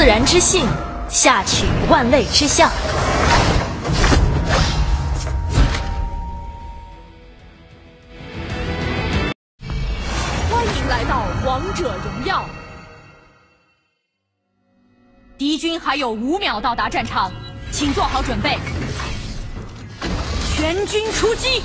然之性，下取万类之象。 欢迎来到王者荣耀。敌军还有5秒到达战场，请做好准备。全军出击！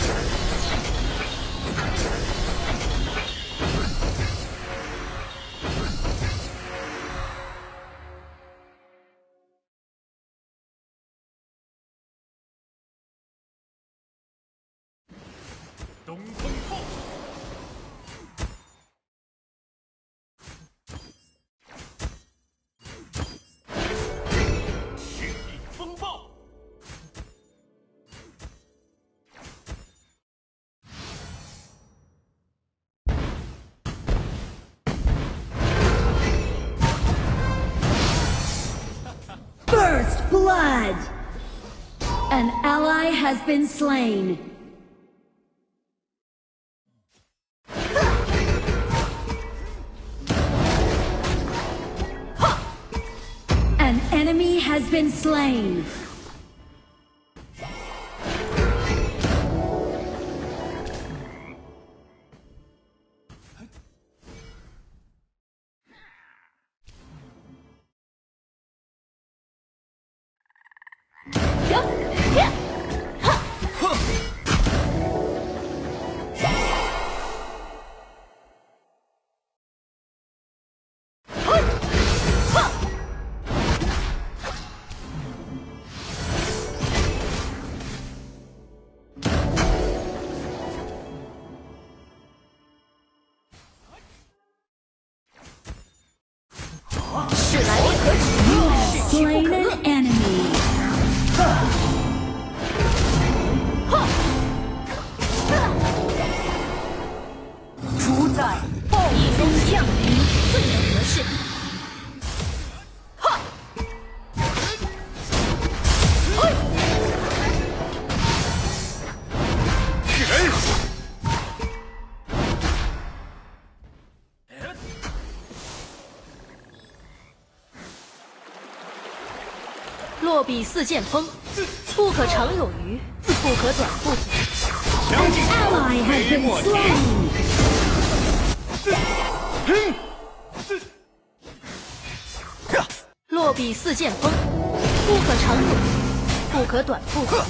东风炮，天地风暴， First blood! An ally has been slain. An enemy has been slain. Slain an enemy. 主宰一风降临，最能得势。 落笔似剑锋，不可长有余，不可短不足。 An ally has been slain. 落笔似剑锋，不可长有余，不可短不足。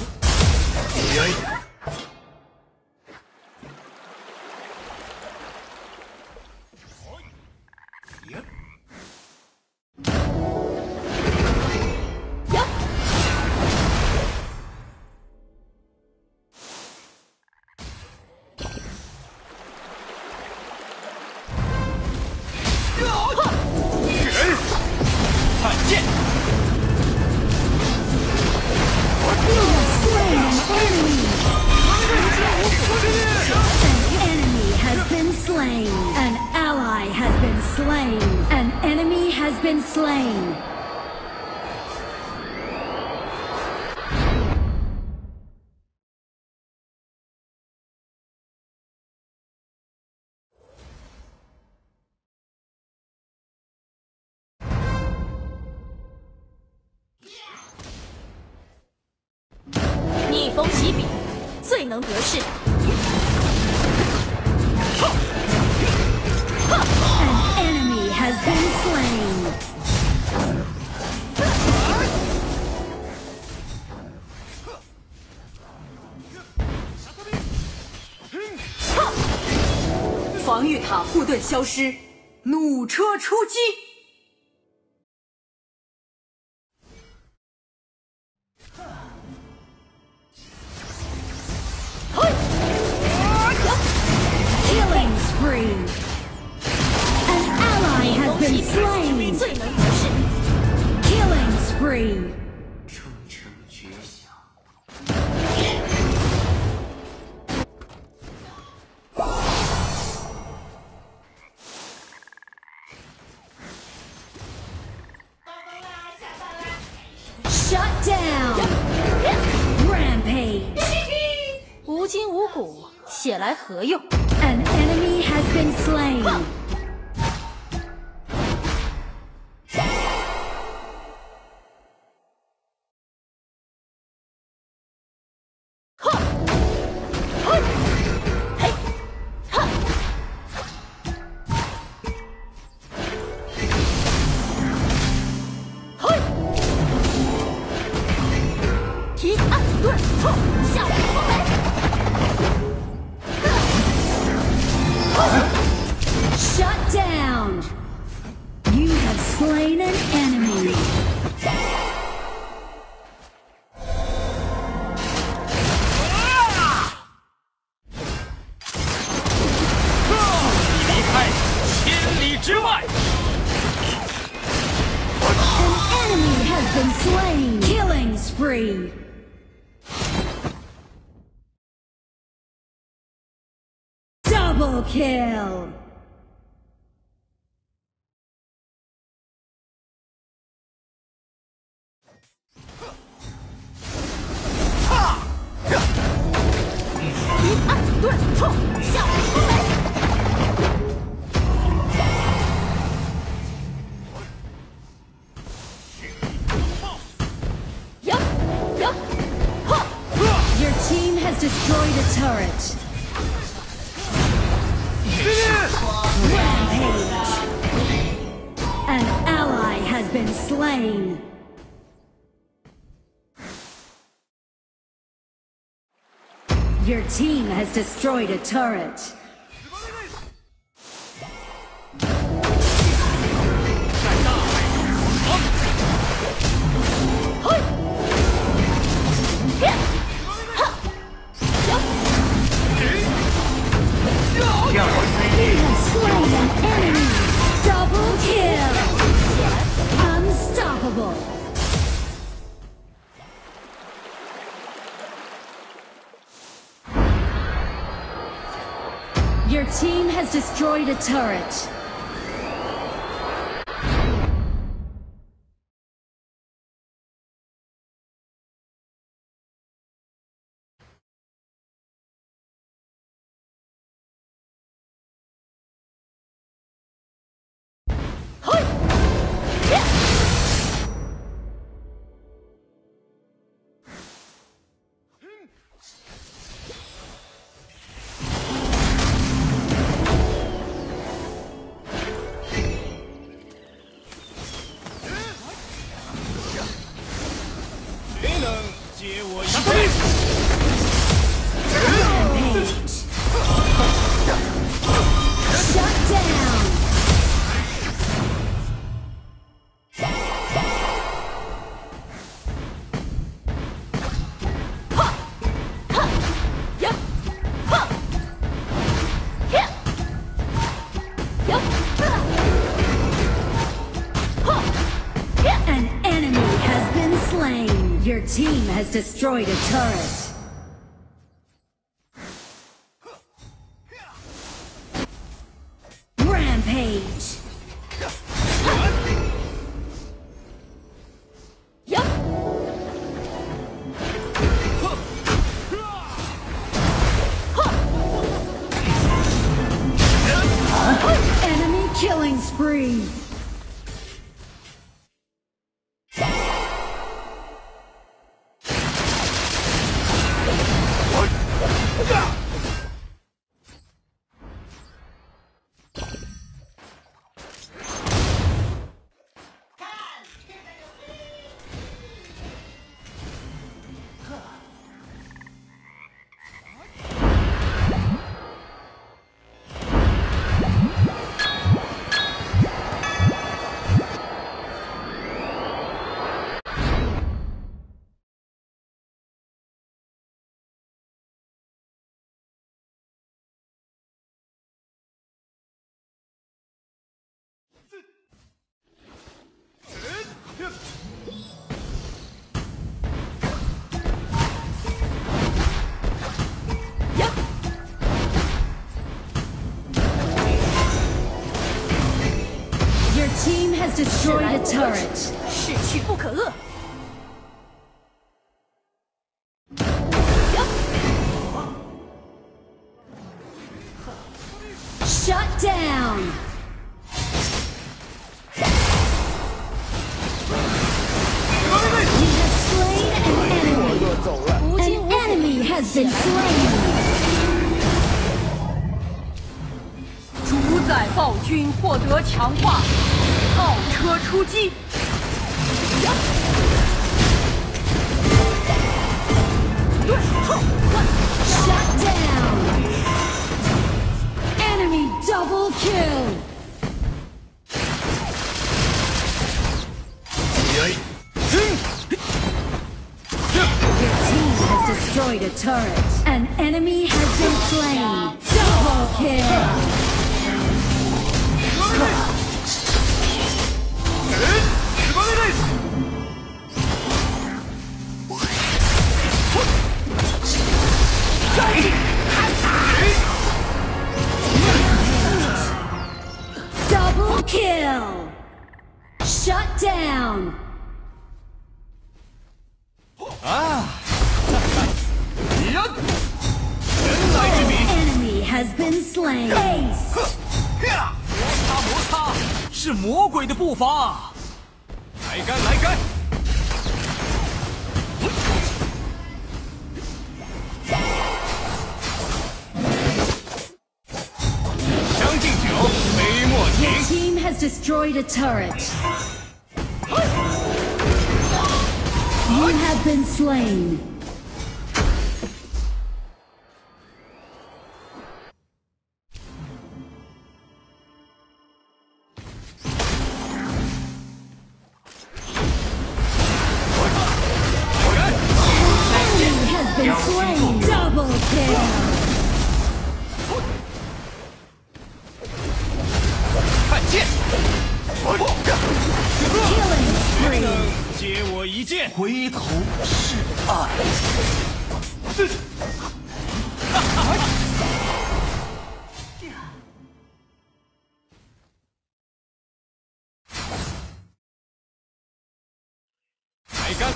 An ally has been slain. An enemy has been slain. “逆风起笔，最能得势。” An enemy has been slain. 防御塔护盾消失，弩车出击！ Killing spree. An ally has been slain. 最能得势。 Killing spree. 铮铮绝响。 Shut down. Rampage. 无筋无骨，血来何用？ An enemy has been slain. slain an enemy. 离开千里之外。 An enemy has been slain. Killing spree. Double kill. Your team has destroyed a turret. Rampage. An ally has been slain. Your team has destroyed a turret. You have slain an enemy. Double kill. Unstoppable. Your team has destroyed a turret. Rampage. Shut down. An enemy has been slain. Your team has destroyed a turret. Rampage. Enemy killing spree. Your team has destroyed a turret. 势去不可遏。 Shut down. You have slain an enemy. An enemy has been slain. 主宰暴君获得强化，炮车出击。 Shut down. Enemy double kill. destroyed a turret. An enemy has been slain. Double kill. Double kill. Shut down. Enemy has been slain. Ace. 摩擦，是魔鬼的步伐。来干来干！将进酒，杯莫 Your 停。 team has destroyed a turret. You have been slain. Enemy has been slain. Double kill. 看剑， Killing spree. 接我一剑。 回头是岸。 来干！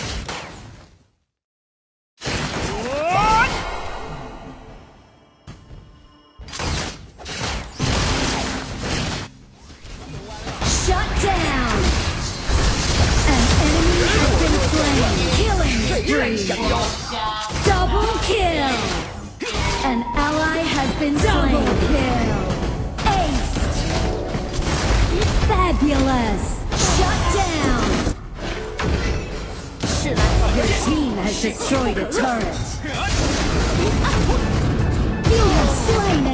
Shut down. An enemy has been slain. Killing spree. Double kill. An ally has been slain. Double kill. Ace. Fabulous. Shut down. Your team has destroyed a turret. You have slain